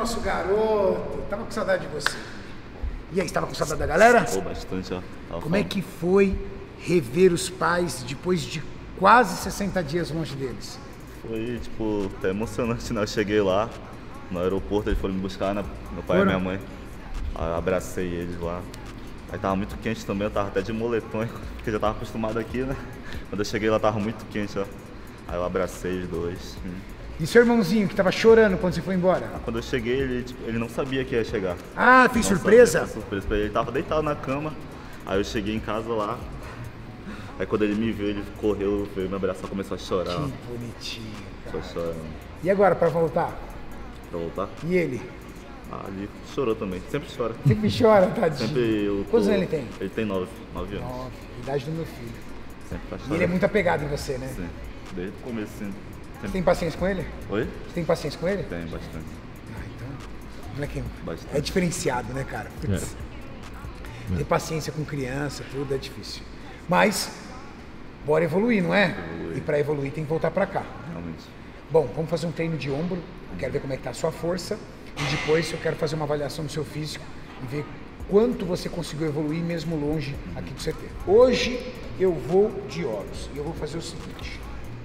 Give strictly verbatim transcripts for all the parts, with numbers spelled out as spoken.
nosso garoto. Tava com saudade de você. E aí, estava com saudade da galera? Pô, bastante, ó. Tava Como falando. é que foi rever os pais depois de quase sessenta dias longe deles? Foi, tipo, até emocionante, né? Eu cheguei lá no aeroporto, eles foram me buscar, né? Meu pai Foram? e minha mãe. Aí eu abracei eles lá. Aí tava muito quente também, eu tava até de moletom, porque eu já tava acostumado aqui, né? Quando eu cheguei lá tava muito quente, ó. Aí eu abracei os dois. Hum. E seu irmãozinho, que tava chorando quando você foi embora? Quando eu cheguei, ele, tipo, ele não sabia que ia chegar. Ah, fez Não surpresa? sabia, foi surpresa pra ele. Ele tava deitado na cama, aí eu cheguei em casa lá. Aí quando ele me viu, ele correu, veio me abraçar, começou a chorar. Que bonitinho, cara. Foi chorando. E agora, pra voltar? Pra voltar? E ele? Ah, ele chorou também, sempre chora. Sempre chora, tadinho. Sempre eu tô... Quantos anos ele tem? Ele tem nove, nove anos. Nove, idade do meu filho. Sempre tá E chorando. ele é muito apegado em você, né? Sim, desde o começo, sim. Você tem paciência com ele? Oi? Você tem paciência com ele? Tem, bastante. Ah, então, moleque, Bastante. é diferenciado, né, cara? Putz. Ter paciência com criança, tudo é difícil. Mas, bora evoluir, não é? Evoluir. E pra evoluir tem que voltar pra cá. Realmente. Bom, vamos fazer um treino de ombro. Eu quero ver como é que tá a sua força. E depois eu quero fazer uma avaliação do seu físico e ver quanto você conseguiu evoluir mesmo longe aqui do C T. Hoje eu vou de Horus e eu vou fazer o seguinte.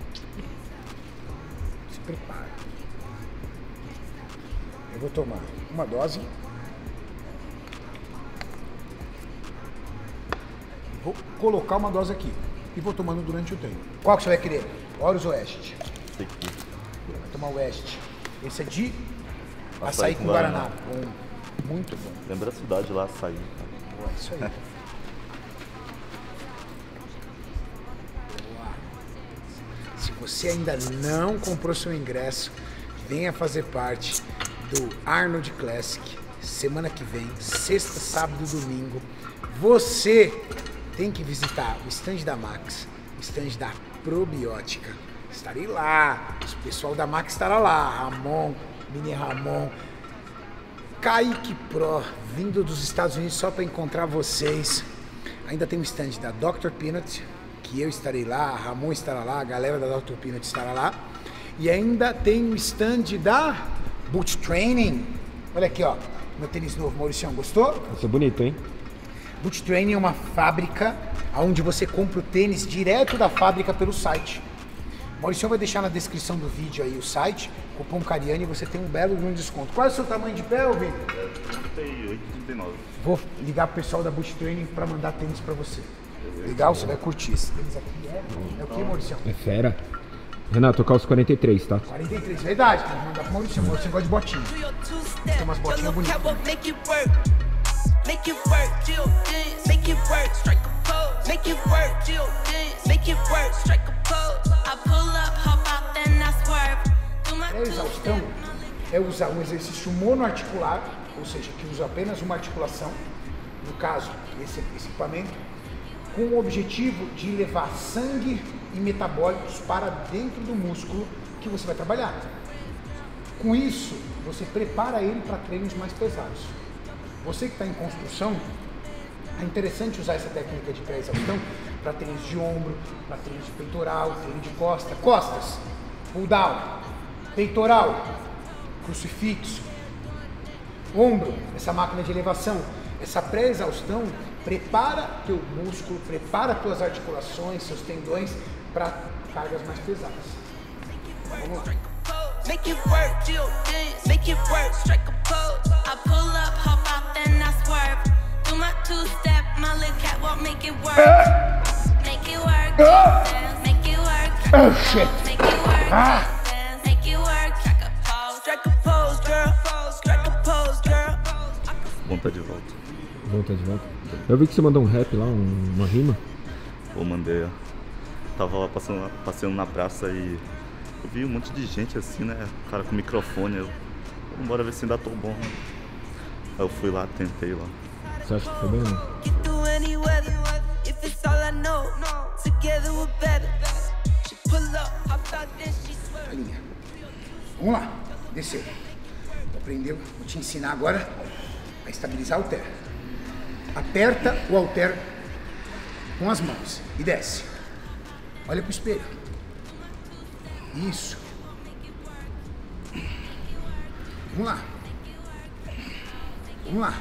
Se prepara. Eu vou tomar uma dose. Vou colocar uma dose aqui e vou tomando durante o treino. Qual que você vai querer? Horus ou Oeste? Esse aqui. Vai tomar o Oeste. Esse é de açaí, Açaí com com Guaraná. Guaraná. Bom. Muito bom. Lembra a cidade lá, açaí. Boa, isso aí. Boa. Se você ainda não comprou seu ingresso, venha fazer parte do Arnold Classic. Semana que vem, sexta, sábado e domingo. Você tem que visitar o stand da Max, o stand da Probiótica. Estarei lá, o pessoal da Max estará lá, Ramon, Mini Ramon, Kaique Pro, vindo dos Estados Unidos só para encontrar vocês. Ainda tem um stand da doutor Peanut, que eu estarei lá, a Ramon estará lá, a galera da doutor Peanut estará lá. E ainda tem o stand da Boot Training. Olha aqui, ó, meu tênis novo, Mauricião, gostou? Isso é bonito, hein? Boot Training é uma fábrica onde você compra o tênis direto da fábrica pelo site. Mauricião vai deixar na descrição do vídeo aí o site, cupom Cariani, e você tem um belo de um desconto. Qual é o seu tamanho de pé, Vini? trinta e oito, trinta e nove. Vou ligar pro pessoal da Boot Training para mandar tênis para você. Legal? Você vai curtir. Esse tênis aqui é, é o que, Mauricião? É fera. Renato, tocar os quarenta e três, tá? quarenta e três, verdade. Tem que mandar pro Mauricião. Mauricião gosta de botinha. Tem umas botinhas bonitas. Make it work, Jill dance. Make it work, strike a pose. Make it work, Jill dance. Make it work, strike a pose. I pull up, hop out, then I swerve. Do my A exaustão é usar um exercício monoarticular, ou seja, que usa apenas uma articulação, no caso, esse, esse equipamento, com o objetivo de levar sangue e metabólicos para dentro do músculo que você vai trabalhar. Com isso, você prepara ele para treinos mais pesados. Você que está em construção, é interessante usar essa técnica de pré-exaustão para treinos de ombro, para treinos de peitoral, treino de costa, costas, pull down, peitoral, crucifixo, ombro, essa máquina de elevação. Essa pré-exaustão prepara teu músculo, prepara tuas articulações, seus tendões para cargas mais pesadas. Vamos lá. Make it work, Jill dance. Make it work, strike a pose. I pull up, hop out, then I swerve. Do my two-step, my little catwalk, make it work. Make it work, dance. Make it work, Oh shit! make it work, dance. Make it work, strike a pose. Strike a pose, girl. Strike a pose, girl. Bom tá de volta. Volta de volta. Eu vi que você mandou um rap lá, um- uma rima. Pô, mandei, ó. Tava lá passando, passeando na praça e eu vi um monte de gente assim, né? Cara com microfone. Eu, bora ver se ainda tô bom. Né? Aí eu fui lá, tentei lá. Você acha que foi bem? Né? Get through any weather. If it's all I know, together we're better. She pull up, hop out, then she swerve. Linha. Vamos lá, desceu. Aprendeu? Vou te ensinar agora a estabilizar o halter. Aperta o halter com as mãos e desce. Olha pro espelho. Isso. Vamos lá. Vamos lá.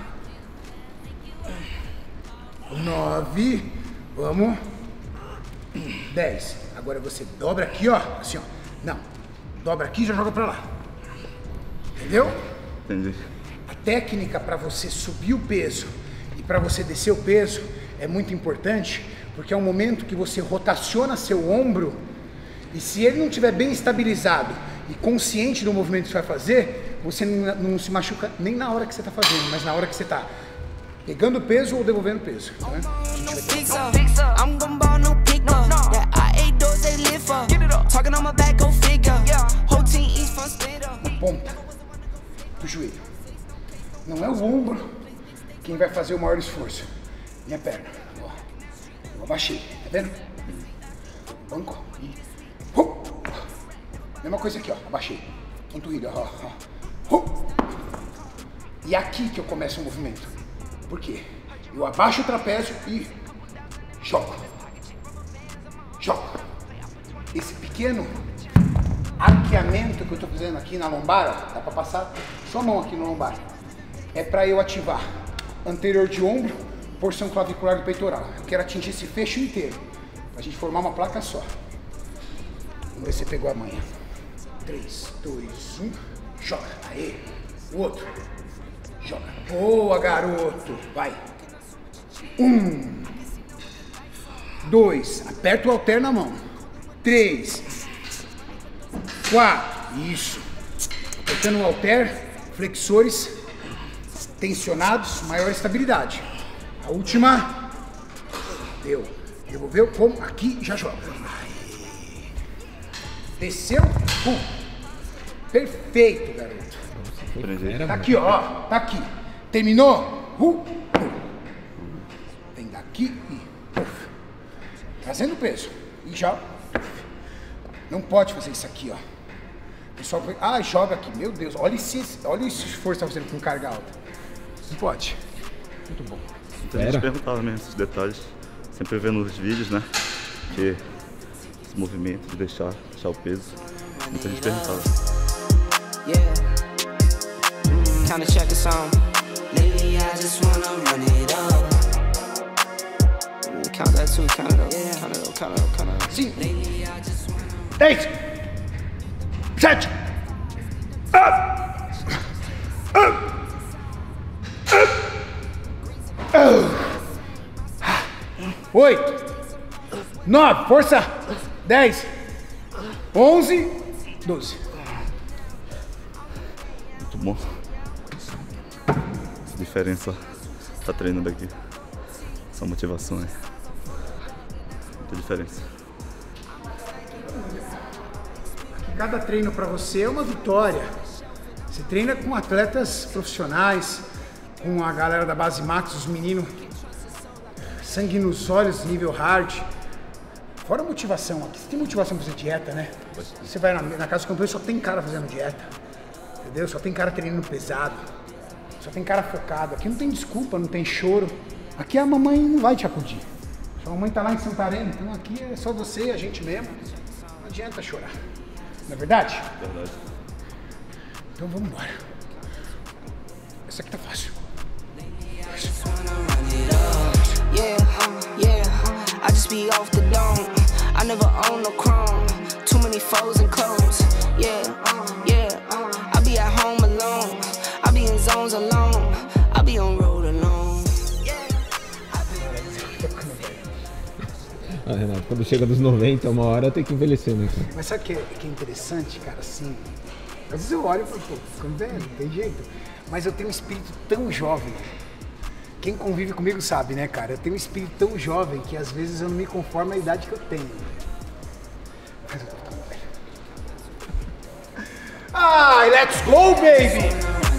Nove. Vamos. Dez. Agora você dobra aqui, ó. Assim, ó. Não. Dobra aqui e já joga pra lá. Entendeu? Entendi. A técnica para você subir o peso e para você descer o peso é muito importante, porque é um momento que você rotaciona seu ombro e se ele não estiver bem estabilizado e consciente do movimento que você vai fazer, você não, não se machuca nem na hora que você está fazendo, mas na hora que você está pegando peso ou devolvendo peso. Né? Na ponta do joelho. Não é o ombro quem vai fazer o maior esforço. Minha perna. Ó. Eu abaixei, tá vendo? Banco. E... Uh. Mesma coisa aqui, ó. Abaixei. Panturrilha, ó. ó. Uh. E aqui que eu começo o movimento. Por quê? Eu abaixo o trapézio e jogo. Jogo. Esse pequeno arqueamento que eu tô fazendo aqui na lombar, ó, dá pra passar sua mão aqui no lombar. É para eu ativar anterior de ombro, porção clavicular do peitoral. Eu quero atingir esse fecho inteiro, pra gente formar uma placa só. Vamos ver se você pegou a manha. três, dois, um, joga. Aê, o outro. Joga. Boa, garoto. Vai. Um. Dois. Aperta o halter na mão. Três. Quatro. Isso. Apertando o halter, flexores tensionados, maior estabilidade. A última. Deu. Devolveu. Como? Aqui, já joga. Aí. Desceu. Pum. Perfeito, garoto. Tá aqui, ó. Tá aqui. Terminou? Uh. Vem daqui e... Uf. Trazendo peso. E já... Não pode fazer isso aqui, ó. O pessoal... Ah, joga aqui. Meu Deus. Olha esse, olha esse esforço que tá fazendo com carga alta. Não pode. Muito bom. Então a gente perguntava mesmo esses detalhes. Sempre vendo os vídeos, né? Que esse movimento de deixar, deixar o peso. Muita gente perguntava. Yeah. Kinda check a song. Lately I just wanna run it up. Count that too, count it up, count it up, count it up, count it up. Cinco. Dez. Sete. Up. Up. Oito. Nove. Força. Dez. Onze. Doze. Muito bom. Essa diferença tá treinando aqui. Essa motivação é muita diferença. Cada treino para você é uma vitória. Você treina com atletas profissionais, com a galera da base Max, os meninos, sangue nos olhos, nível hard. Fora a motivação, aqui você tem motivação pra fazer dieta, né? Você vai na, na casa do campeão, só tem cara fazendo dieta, entendeu? Só tem cara treinando pesado, só tem cara focado. Aqui não tem desculpa, não tem choro. Aqui a mamãe não vai te acudir. Sua mamãe tá lá em Santarém, então aqui é só você, a gente mesmo. Não adianta chorar. Não é verdade? Verdade. Então vamos embora. Essa aqui tá fácil. Yeah, yeah, I just be off the dome. I never own no chrome. Too many foes and clones. Yeah, yeah, I be at home alone. I be in zones alone. I be on road alone. Ah, Renato, quando chega dos noventa, uma hora tem que envelhecer, né? Mas sabe o que, é, que é interessante, cara, assim? Às vezes eu olho e falo, pô, ficando velho, não tem jeito. Mas eu tenho um espírito tão jovem. Quem convive comigo sabe, né, cara? Eu tenho um espírito tão jovem que às vezes eu não me conformo à idade que eu tenho. Mas eu tô tão velho. Ai, let's go, baby!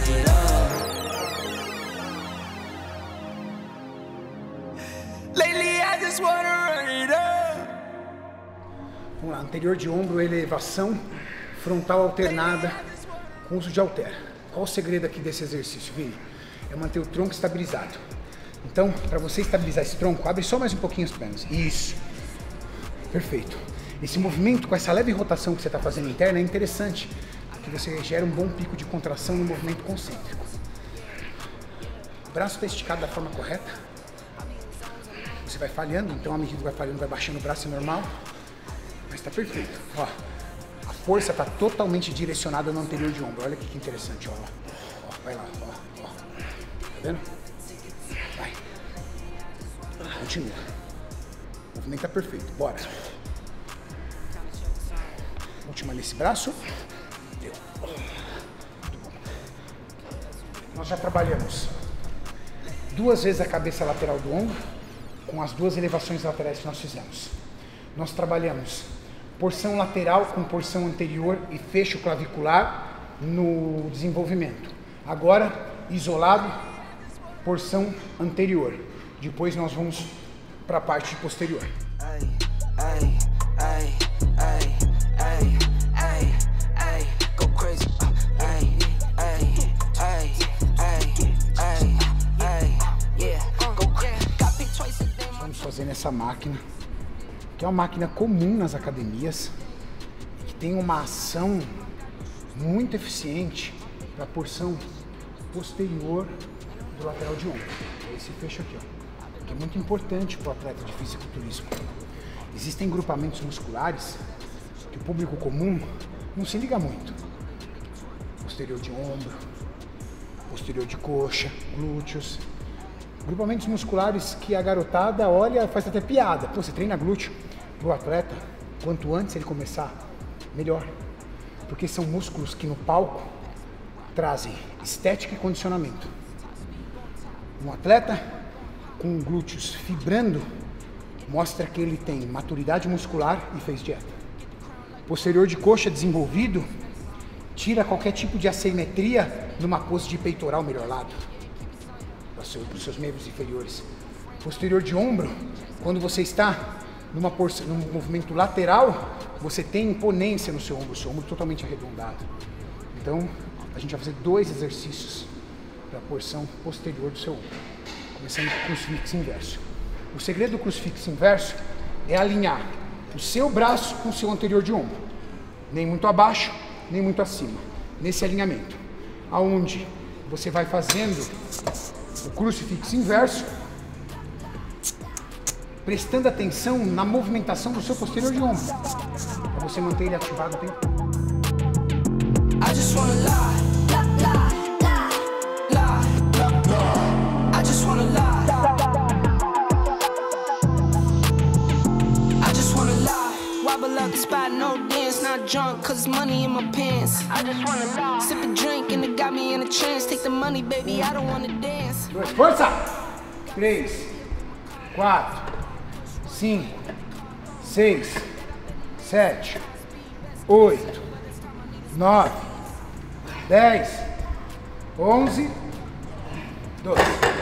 Lately I just wanna run it up. Vamos lá, anterior de ombro, elevação, frontal alternada, com uso de halter. Qual o segredo aqui desse exercício, Vini? É manter o tronco estabilizado. Então, para você estabilizar esse tronco, abre só mais um pouquinho as pernas. Isso. Perfeito. Esse movimento, com essa leve rotação que você está fazendo interna, é interessante, porque você gera um bom pico de contração no movimento concêntrico. O braço está esticado da forma correta. Você vai falhando, então à medida que vai falhando, vai baixando o braço, é normal. Mas está perfeito. Ó, a força está totalmente direcionada no anterior de ombro. Olha aqui que interessante, ó. Ó, vai lá, ó, ó. Tá vendo? Vai. Continua. O movimento está perfeito. Bora. Última nesse braço. Deu. Muito bom. Nós já trabalhamos duas vezes a cabeça lateral do ombro, com as duas elevações laterais que nós fizemos. Nós trabalhamos porção lateral com porção anterior e fecho clavicular no desenvolvimento. Agora, isolado, porção anterior. Depois nós vamos para a parte posterior. Ay, ay, ay, ay, ay, ay, ay, go crazy. Ay, ay, ay, ay, ay, ay, yeah, go crazy. Got picked twice a day. Vamos fazer nessa máquina, que é uma máquina comum nas academias, que tem uma ação muito eficiente para a porção posterior do lateral de ombro. Esse fecho aqui, ó, que é muito importante para o atleta de fisiculturismo. Existem grupamentos musculares que o público comum não se liga muito. Posterior de ombro, posterior de coxa, glúteos. Grupamentos musculares que a garotada olha, faz até piada. Pô, você treina glúteo pro atleta, quanto antes ele começar, melhor. Porque são músculos que no palco trazem estética e condicionamento. Um atleta com glúteos fibrando mostra que ele tem maturidade muscular e fez dieta. Posterior de coxa desenvolvido tira qualquer tipo de assimetria numa pose de peitoral melhorado para os seus membros inferiores. Posterior de ombro, quando você está numa porção, num movimento lateral, você tem imponência no seu ombro, o seu ombro totalmente arredondado. Então, a gente vai fazer dois exercícios para a porção posterior do seu ombro, começando com o crucifixo inverso. O segredo do crucifixo inverso é alinhar o seu braço com o seu anterior de ombro, nem muito abaixo, nem muito acima, nesse alinhamento, aonde você vai fazendo o crucifixo inverso, prestando atenção na movimentação do seu posterior de ombro, para você manter ele ativado o tempo todo. I just wanna lie, lie, lie, lie, lie. I just wanna lie. I just wanna lie. Wobble up the spot, no dance, not drunk, cause money in my pants. I just wanna lie. Sip a drink and it got me in a trance. Take the money, baby, I don't wanna dance. Dois, força! Três, quatro, cinco, seis, sete, oito, nove, dez, onze, doze.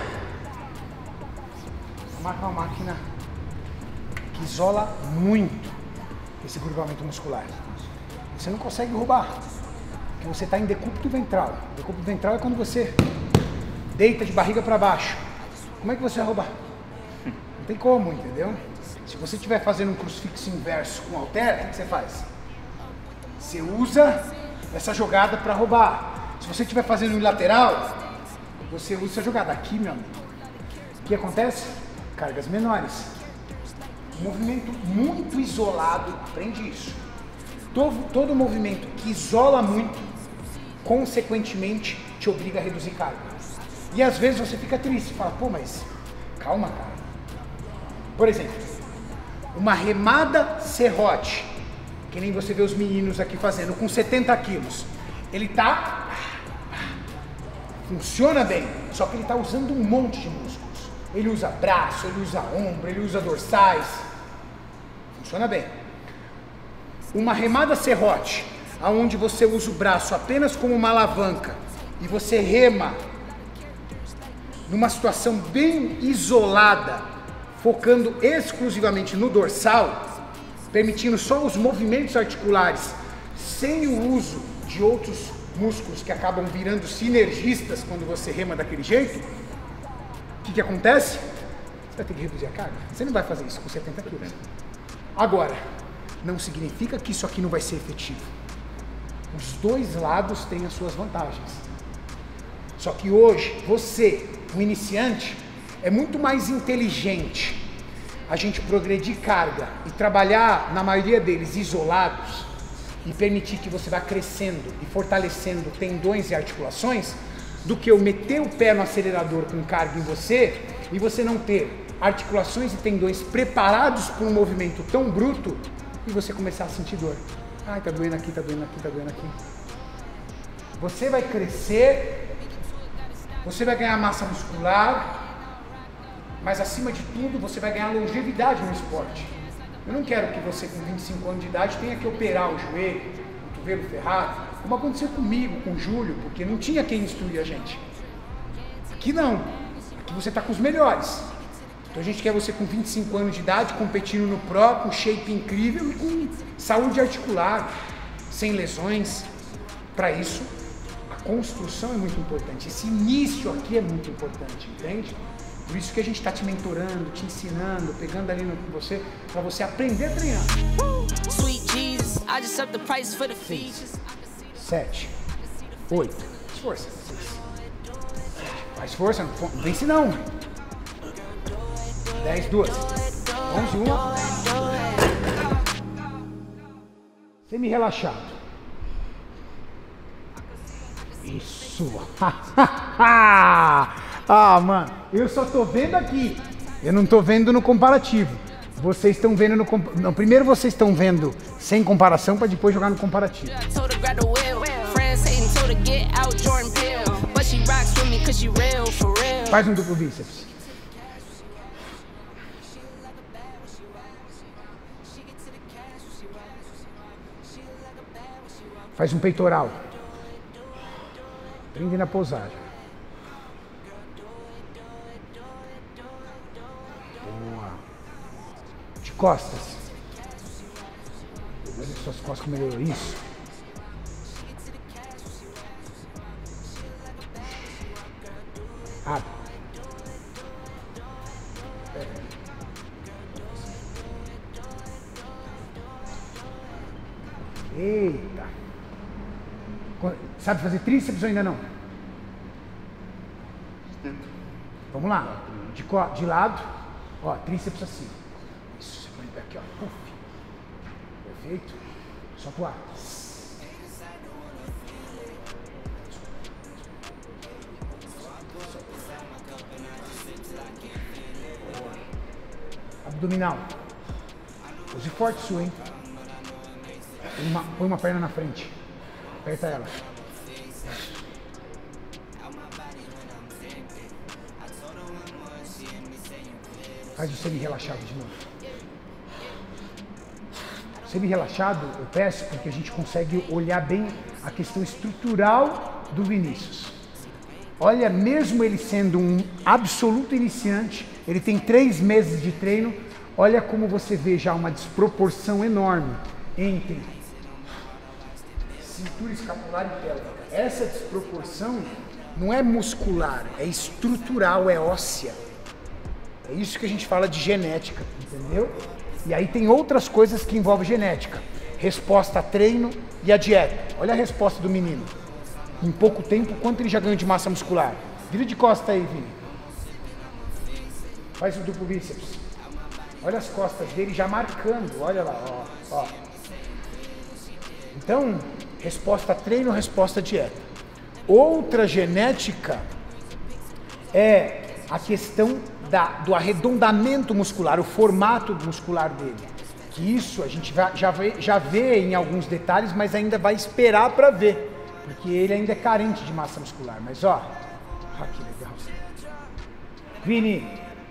Vamos marcar uma máquina que isola muito esse grupamento muscular. Você não consegue roubar, porque você está em decúbito ventral. Decúbito ventral é quando você deita de barriga para baixo. Como é que você vai roubar? Não tem como, entendeu? Se você estiver fazendo um crucifixo inverso com halter, o que você faz? Você usa essa jogada para roubar. Se você estiver fazendo um lateral, você usa essa jogada. Aqui, meu amigo, o que acontece? Cargas menores. Um movimento muito isolado, aprende isso. Todo, todo movimento que isola muito, consequentemente, te obriga a reduzir carga. E às vezes você fica triste, fala, pô, mas calma, cara. Por exemplo, uma remada serrote, que nem você vê os meninos aqui fazendo, com setenta quilos. Ele tá... funciona bem, só que ele tá usando um monte de músculos. Ele usa braço, ele usa ombro, ele usa dorsais. Funciona bem. Uma remada serrote, aonde você usa o braço apenas como uma alavanca e você rema numa situação bem isolada, focando exclusivamente no dorsal, permitindo só os movimentos articulares, sem o uso de outros músculos que acabam virando sinergistas quando você rema daquele jeito, o que, que acontece? Você vai ter que reduzir a carga. Você não vai fazer isso com setenta quilos. Agora, não significa que isso aqui não vai ser efetivo. Os dois lados têm as suas vantagens. Só que hoje, você, um iniciante, é muito mais inteligente a gente progredir carga e trabalhar, na maioria deles, isolados e permitir que você vá crescendo e fortalecendo tendões e articulações, do que eu meter o pé no acelerador com carga em você e você não ter articulações e tendões preparados para um movimento tão bruto e você começar a sentir dor. Ai, tá doendo aqui, tá doendo aqui, tá doendo aqui. Você vai crescer, você vai ganhar massa muscular, mas acima de tudo você vai ganhar longevidade no esporte. Eu não quero que você com vinte e cinco anos de idade tenha que operar o joelho, o cotovelo ferrado, como aconteceu comigo, com o Júlio, porque não tinha quem instruir a gente. Aqui não, aqui você está com os melhores. Então a gente quer você com vinte e cinco anos de idade, competindo no Pro, com shape incrível e com saúde articular, sem lesões. Para isso, a construção é muito importante, esse início aqui é muito importante, entende? Por isso que a gente está te mentorando, te ensinando, pegando ali no com você, para você aprender a treinar. Seis, sete, oito, força. Faz força, não vence não. Dez, duas, onze, uma. Semi-relaxado. Isso. Ah, mano, eu só tô vendo aqui. Eu não tô vendo no comparativo. Vocês estão vendo no comp... Não, primeiro vocês estão vendo sem comparação para depois jogar no comparativo. Faz um duplo bíceps. Faz um peitoral. Prende na posagem. Boa. De costas. Olha suas costas como melhorou isso. Abre. Eita. Sabe fazer tríceps ou ainda não? Vamos lá. De, de lado. Ó, tríceps assim. Isso, você põe aqui, ó. Puf. Perfeito. Só pro ar. Abdominal. Use forte sua, hein? Põe uma, põe uma perna na frente. Aperta ela. Faz o semi-relaxado de novo. Semi-relaxado eu peço porque a gente consegue olhar bem a questão estrutural do Vinícius. Olha, mesmo ele sendo um absoluto iniciante, ele tem três meses de treino, olha como você vê já uma desproporção enorme entre cintura escapular e pélvica. Essa desproporção não é muscular, é estrutural, é óssea. É isso que a gente fala de genética, entendeu? E aí tem outras coisas que envolvem genética. Resposta a treino e a dieta. Olha a resposta do menino. Em pouco tempo, quanto ele já ganhou de massa muscular? Vira de costa aí, Vini. Faz o duplo bíceps. Olha as costas dele já marcando. Olha lá, ó, ó. Então, resposta a treino, resposta a dieta. Outra genética é a questão da, do arredondamento muscular, o formato muscular dele. Que isso a gente vai, já, vê, já vê em alguns detalhes, mas ainda vai esperar para ver. Porque ele ainda é carente de massa muscular. Mas ó, ó que legal. Vini,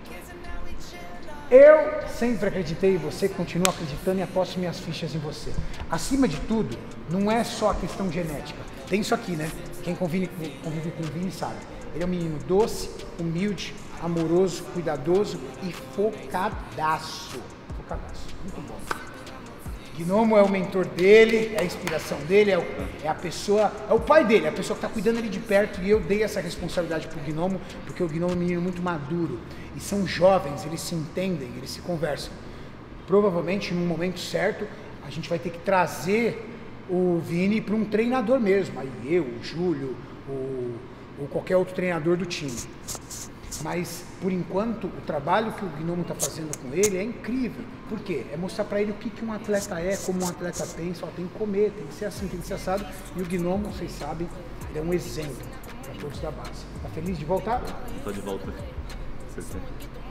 eu sempre acreditei em você, continuo acreditando e aposto minhas fichas em você. Acima de tudo, não é só a questão genética. Tem isso aqui, né? Quem convive, convive com o Vini sabe. Ele é um menino doce, humilde, amoroso, cuidadoso e focadaço. Focadaço, muito bom. Gnomo é o mentor dele, é a inspiração dele, é, o, é a pessoa, é o pai dele, é a pessoa que está cuidando ele de perto, e eu dei essa responsabilidade pro Gnomo, porque o Gnomo é um menino muito maduro, e são jovens, eles se entendem, eles se conversam. Provavelmente, no momento certo, a gente vai ter que trazer o Vini para um treinador mesmo, aí eu, o Júlio, o, ou qualquer outro treinador do time. Mas, por enquanto, o trabalho que o Gnomo está fazendo com ele é incrível. Por quê? É mostrar para ele o que, que um atleta é, como um atleta pensa, ó, tem que comer, tem que ser assim, tem que ser assado. E o Gnomo, vocês sabem, é um exemplo para todos da base. Tá feliz de voltar? Tô de volta. Vocês têm.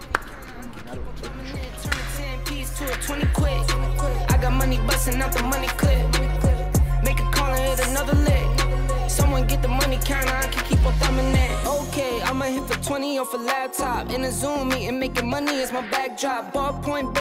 I got money busting out the money clip. Make a call and hit another lick. Someone get the money counter, I can keep on thumbing that. Okay, I'ma hit for twenty off a laptop. In a Zoom meeting, making money is my backdrop. Ballpoint.